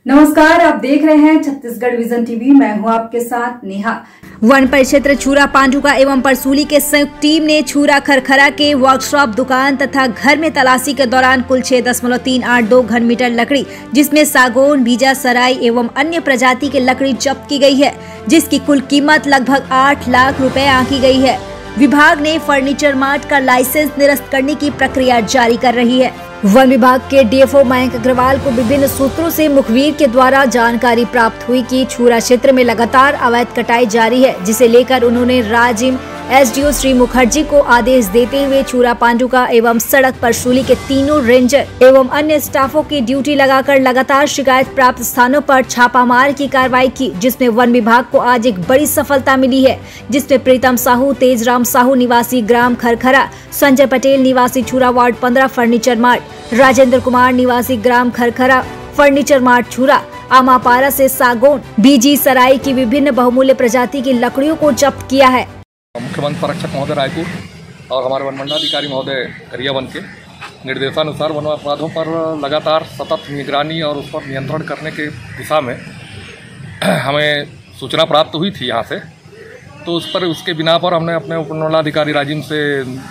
नमस्कार, आप देख रहे हैं छत्तीसगढ़ विजन टीवी। मैं हूं आपके साथ नेहा। वन परिक्षेत्र छूरा पांडुका एवं परसूली के संयुक्त टीम ने छूरा खरखरा के वर्कशॉप, दुकान तथा घर में तलाशी के दौरान कुल 6.382 घन मीटर लकड़ी, जिसमें सागौन, बीजा, सराई एवं अन्य प्रजाति की लकड़ी जब्त की गई है, जिसकी कुल कीमत लगभग 8 लाख रुपए आंकी गई है। विभाग ने फर्नीचर मार्ट का लाइसेंस निरस्त करने की प्रक्रिया जारी कर रही है। वन विभाग के डीएफओ मयंक अग्रवाल को विभिन्न सूत्रों से मुखबिर के द्वारा जानकारी प्राप्त हुई कि छूरा क्षेत्र में लगातार अवैध कटाई जारी है, जिसे लेकर उन्होंने राजिम एसडीओ श्री मुखर्जी को आदेश देते हुए छूरा पांडुका एवं सड़क परसूली के तीनों रेंजर एवं अन्य स्टाफों की ड्यूटी लगाकर लगातार शिकायत प्राप्त स्थानों पर छापामार की कार्रवाई की, जिसमें वन विभाग को आज एक बड़ी सफलता मिली है, जिसमें प्रीतम साहू, तेजराम साहू निवासी ग्राम खरखरा, संजय पटेल निवासी Chhura ward 15 furniture mart, Rajendra Kumar निवासी ग्राम खरखरा फर्नीचर मार्ट छूरा, आमापारा से सागौन, बीजी, सराई की विभिन्न बहुमूल्य प्रजाति की लकड़ियों को जब्त किया है। मुख्य वन संरक्षक महोदय रायपुर और हमारे वन मंडलाधिकारी महोदय करियावन के निर्देशानुसार वन अपराधों पर लगातार सतत निगरानी और उस पर नियंत्रण करने के दिशा में हमें सूचना प्राप्त हुई थी यहाँ से, तो उसके बिना पर हमने अपने उप मंडलाधिकारी राजिम से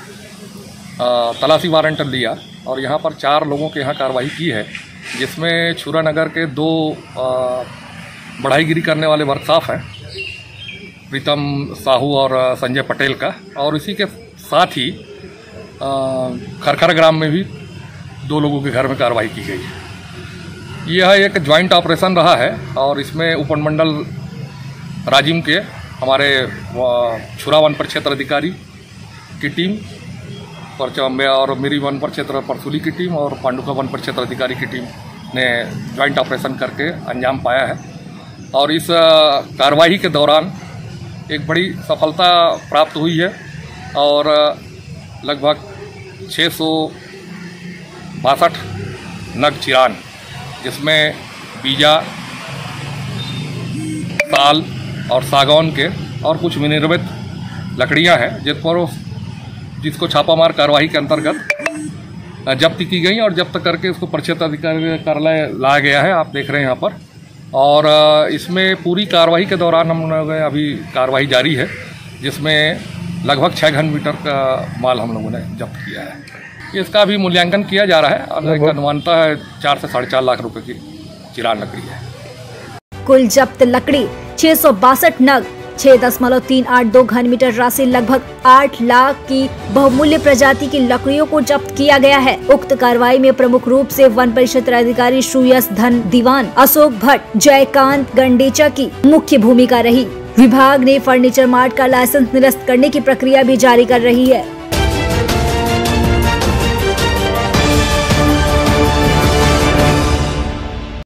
तलाशी वारंट लिया और यहाँ पर 4 लोगों के यहाँ कार्रवाई की है, जिसमें छूरा नगर के 2 बढ़ाईगिरी करने वाले वर्कशॉप हैं, प्रीतम साहू और संजय पटेल का, और इसी के साथ ही खरखरा ग्राम में भी 2 लोगों के घर में कार्रवाई की गई। यह एक ज्वाइंट ऑपरेशन रहा है और इसमें उपमंडल राजिम के हमारे छूरा वन परिक्षेत्र अधिकारी की टीम और मेरी वन परिक्षेत्र परसूली की टीम और पांडुका वन परिक्षेत्र अधिकारी की टीम ने ज्वाइंट ऑपरेशन करके अंजाम पाया है। और इस कार्रवाई के दौरान एक बड़ी सफलता प्राप्त हुई है और लगभग 662 नग चिरान, जिसमें बीजा, साल और सागौन के और कुछ विनिर्मित लकड़ियां हैं, जिसको छापामार कार्रवाई के अंतर्गत जब्त की गई और जब्त करके उसको परिक्षेत्र अधिकारी कार्यालय लाया गया है, आप देख रहे हैं यहाँ पर। और इसमें पूरी कार्रवाई के दौरान हम लोगों ने अभी कार्रवाई जारी है, जिसमें लगभग 6 घन मीटर का माल हम लोगों ने जब्त किया है। इसका भी मूल्यांकन किया जा रहा है और एक अनुमानता 4 से 4.5 लाख रुपए की चिरान लकड़ी है। कुल जब्त लकड़ी 662 नग, 6.382 घन मीटर राशि, लगभग 8 लाख की बहुमूल्य प्रजाति की लकड़ियों को जब्त किया गया है। उक्त कार्रवाई में प्रमुख रूप से वन परिक्षेत्र अधिकारी सुयस धन दीवान, अशोक भट्ट, जयकांत गंडेचा की मुख्य भूमिका रही। विभाग ने फर्नीचर मार्ट का लाइसेंस निरस्त करने की प्रक्रिया भी जारी कर रही है।